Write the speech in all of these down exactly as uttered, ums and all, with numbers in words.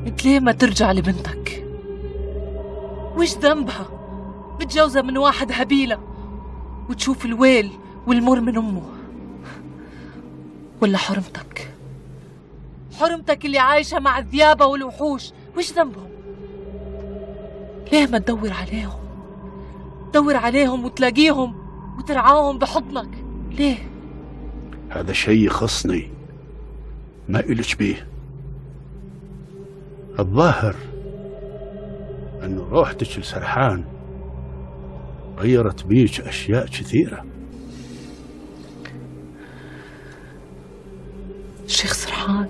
انت ليه ما ترجع لبنتك؟ وش ذنبها متجوزة من واحد هبيلة وتشوف الويل والمر من أمه؟ ولا حرمتك حرمتك اللي عايشة مع الذيابة والوحوش، وش ذنبهم؟ ليه ما تدور عليهم؟ دور عليهم وتلاقيهم وترعاهم بحضنك. ليه؟ هذا شيء يخصني، ما إلش بيه. الظاهر أنه روحتك لسرحان غيرت بيك أشياء كثيرة. الشيخ سرحان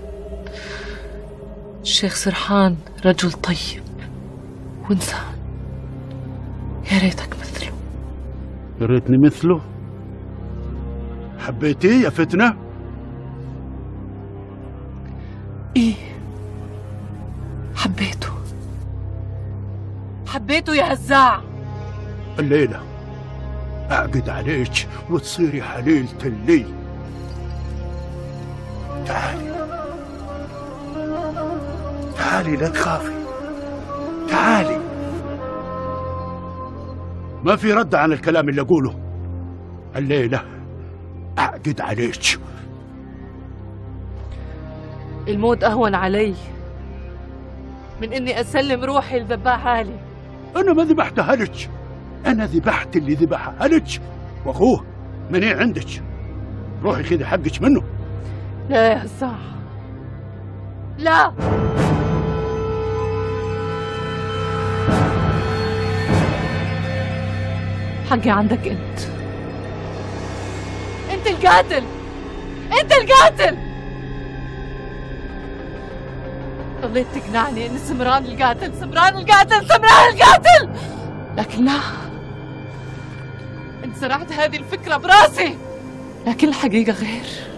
الشيخ سرحان رجل طيب وإنسان، يا ريتك مثله. يا ريتني مثله؟ حبيتيه يا فتنة؟ إيه، حبيته حبيته يا هزاع. الليلة أعقد عليك وتصيري حليلة اللي. تعالي تعالي لا تخافي، تعالي. ما في رد عن الكلام اللي أقوله. الليلة أعقد عليك. الموت أهون علي من إني أسلم روحي لذباح أهلي. أنا ما ذبحتها لك، أنا ذبحت اللي ذبحها لك وأخوه. مني عندك، روحي خذي حقك منه. لا يا هزاع، لا. حقي عندك انت. انت القاتل، انت القاتل. ضليت تقنعني ان سمران القاتل، سمران القاتل، سمران القاتل، لكن لا، انت زرعت هذه الفكرة براسي، لكن الحقيقة غير.